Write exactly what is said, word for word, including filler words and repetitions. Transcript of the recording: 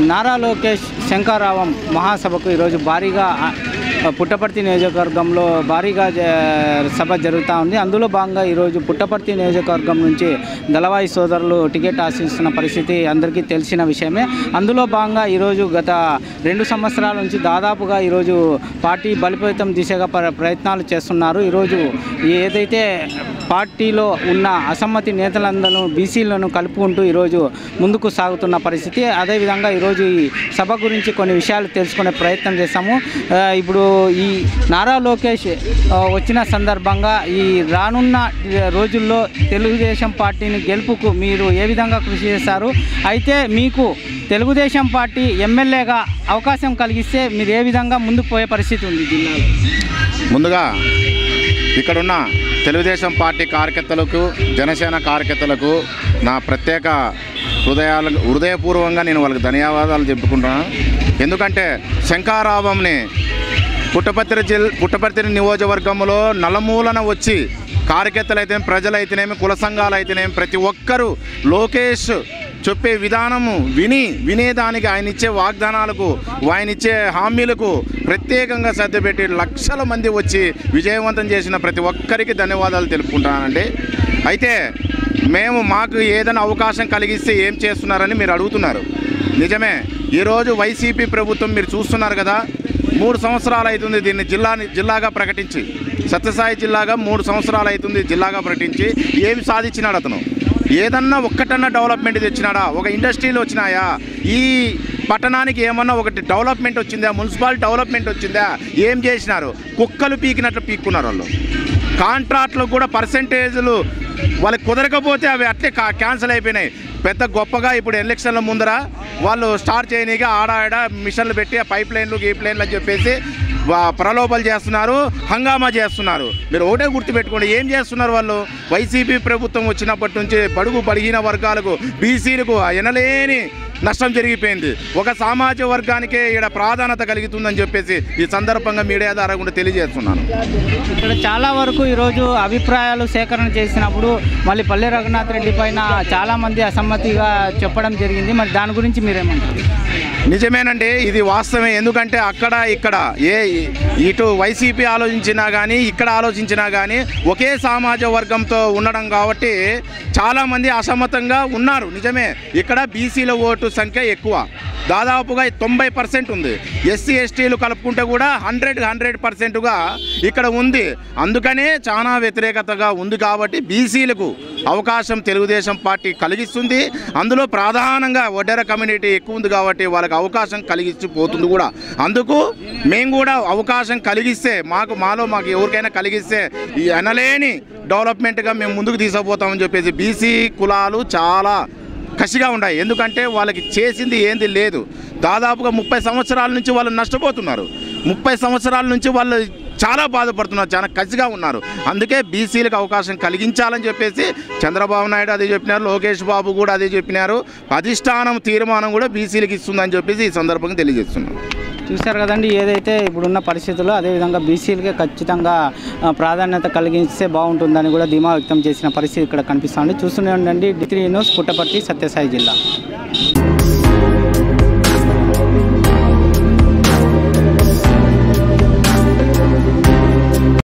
నారా లోకేష్ శంకరావం మహాసభకు ఈరోజు భారీగా పుట్టపర్తి నియోజకవర్గంలో భారీగా సభ జరుగుతూ ఉంది. అందులో భాగంగా ఈరోజు పుట్టపర్తి నియోజకవర్గం నుంచి దళవాయి సోదరులు టికెట్ ఆశిస్తున్న పరిస్థితి అందరికీ తెలిసిన విషయమే. అందులో భాగంగా ఈరోజు గత రెండు సంవత్సరాల నుంచి దాదాపుగా ఈరోజు పార్టీ బలోపేతం దిశగా ప్రయత్నాలు చేస్తున్నారు. ఈరోజు ఏదైతే పార్టీలో ఉన్న అసమ్మతి నేతలందరూ బీసీలను కలుపుకుంటూ ఈరోజు ముందుకు సాగుతున్న పరిస్థితి. అదేవిధంగా ఈరోజు ఈ సభ గురించి కొన్ని విషయాలు తెలుసుకునే ప్రయత్నం చేస్తాము. ఇప్పుడు ఈ నారా లోకేష్ వచ్చిన సందర్భంగా ఈ రానున్న రోజుల్లో తెలుగుదేశం పార్టీని గెలుపుకు మీరు ఏ విధంగా కృషి చేస్తారు, అయితే మీకు తెలుగుదేశం పార్టీ ఎమ్మెల్యేగా అవకాశం కలిగిస్తే మీరు ఏ విధంగా ముందుకు పోయే పరిస్థితి ఉంది జిల్లాలో? ముందుగా ఇక్కడున్న తెలుగుదేశం పార్టీ కార్యకర్తలకు, జనసేన కార్యకర్తలకు నా ప్రత్యేక హృదయాల హృదయపూర్వకంగా నేను వాళ్ళకి ధన్యవాదాలు చెప్పుకుంటున్నాను. ఎందుకంటే శంకరావంని పుట్టపర్తి జిల్ పుట్టపర్తి నియోజకవర్గంలో నలుమూలన వచ్చి కార్యకర్తలు అయితే, ప్రజలైతేనేమి, కుల సంఘాలు అయితేనేమి, ప్రతి ఒక్కరూ లోకేష్ చెప్పే విధానము విని వినేదానికి ఆయన ఇచ్చే వాగ్దానాలకు, ఆయన ఇచ్చే హామీలకు ప్రత్యేకంగా శ్రద్ధ పెట్టి లక్షల మంది వచ్చి విజయవంతం చేసిన ప్రతి ఒక్కరికి ధన్యవాదాలు తెలుపుకుంటానండి. అయితే మేము మాకు ఏదైనా అవకాశం కలిగిస్తే ఏం చేస్తున్నారని మీరు అడుగుతున్నారు. నిజమే, ఈరోజు వైసీపీ ప్రభుత్వం మీరు చూస్తున్నారు కదా, మూడు సంవత్సరాలు అవుతుంది దీన్ని జిల్లా జిల్లాగా ప్రకటించి, సత్యసాయి జిల్లాగా మూడు సంవత్సరాలు అవుతుంది జిల్లాగా ప్రకటించి. ఏమి సాధించినాడు అతను? ఏదన్నా ఒక్కటన్నా డెవలప్మెంట్ తెచ్చినాడా? ఒక ఇండస్ట్రీలు వచ్చినాయా? ఈ పట్టణానికి ఏమన్నా ఒకటి డెవలప్మెంట్ వచ్చిందా? మున్సిపాలిటీ డెవలప్మెంట్ వచ్చిందా? ఏం చేసినారు? కుక్కలు పీకినట్లు పీక్కున్నారు వాళ్ళు. కాంట్రాక్ట్లు కూడా పర్సెంటేజ్లు వాళ్ళకి కుదరకపోతే అవి అట్లే క్యాన్సిల్ అయిపోయినాయి. పెద్ద గొప్పగా ఇప్పుడు ఎలక్షన్ల ముందర వాళ్ళు స్టార్ట్ చేయనీగా ఆడ ఆడ మిషన్లు పెట్టి ఆ పైప్ లైన్లు గీప్ లైన్లు అని చెప్పేసి ప్రలోభాలు చేస్తున్నారు, హంగామా చేస్తున్నారు. మీరు ఒకటే గుర్తుపెట్టుకోండి, ఏం చేస్తున్నారు వాళ్ళు? వైసీపీ ప్రభుత్వం వచ్చినప్పటి నుంచి బడుగు బడిగిన వర్గాలకు, బీసీలకు ఎనలేని నష్టం జరిగిపోయింది. ఒక సామాజిక వర్గానికే ఇక్కడ ప్రాధాన్యత కలుగుతుందని చెప్పేసి ఈ సందర్భంగా మీడియా ద్వారా కూడా తెలియజేస్తున్నాను. ఇక్కడ చాలా వరకు ఈరోజు అభిప్రాయాలు సేకరణ చేసినప్పుడు మళ్ళీ పల్లె రఘునాథ్ రెడ్డి పైన చాలామంది అసమ్మతిగా చెప్పడం జరిగింది. మరి దాని గురించి మీరేమంటారు? నిజమేనండి, ఇది వాస్తవమే. ఎందుకంటే అక్కడ ఇక్కడ ఏ ఇటు వైసీపీ ఆలోచించినా కానీ, ఇక్కడ ఆలోచించినా కానీ ఒకే సామాజిక వర్గంతో ఉండడం కాబట్టి చాలామంది అసమ్మతంగా ఉన్నారు. నిజమే, ఇక్కడ బీసీల ఓటు సంఖ్య ఎక్కువ, దాదాపుగా తొంభై పర్సెంట్ ఉంది. ఎస్సీ ఎస్టీలు కలుపుకుంటే కూడా హండ్రెడ్ హండ్రెడ్ పర్సెంట్గా ఇక్కడ ఉంది. అందుకనే చాలా వ్యతిరేకతగా ఉంది. కాబట్టి బీసీలకు అవకాశం తెలుగుదేశం పార్టీ కలిగిస్తుంది. అందులో ప్రధానంగా వడ్డెర కమ్యూనిటీ ఎక్కువ ఉంది కాబట్టి వాళ్ళకి అవకాశం కలిగించి పోతుంది కూడా. అందుకు మేము కూడా అవకాశం కలిగిస్తే, మాకు మాలో మాకు ఎవరికైనా కలిగిస్తే ఈ అనలేని డెవలప్మెంట్గా మేము ముందుకు తీసుకుపోతామని చెప్పేసి బీసీ కులాలు చాలా కసిగా ఉన్నాయి. ఎందుకంటే వాళ్ళకి చేసింది ఏంది లేదు. దాదాపుగా ముప్పై సంవత్సరాల నుంచి వాళ్ళు నష్టపోతున్నారు. ముప్పై సంవత్సరాల నుంచి వాళ్ళు చాలా బాధపడుతున్నారు, చాలా కసిగా ఉన్నారు. అందుకే బీసీలకు అవకాశం కలిగించాలని చెప్పేసి చంద్రబాబు నాయుడు అదే చెప్పినారు, లోకేష్ బాబు కూడా అదే చెప్పినారు. అధిష్టానం తీర్మానం కూడా బీసీలకు ఇస్తుందని చెప్పేసి ఈ సందర్భంగా తెలియజేస్తున్నాను. చూశారు కదండి, ఏదైతే ఇప్పుడున్న పరిస్థితుల్లో అదేవిధంగా బీసీలకే ఖచ్చితంగా ప్రాధాన్యత కలిగిస్తే బాగుంటుందని కూడా ధీమా వ్యక్తం చేసిన పరిస్థితి ఇక్కడ కనిపిస్తుంది. చూస్తూనే ఉండండి D three news, Puttaparthi, Sathya జిల్లా.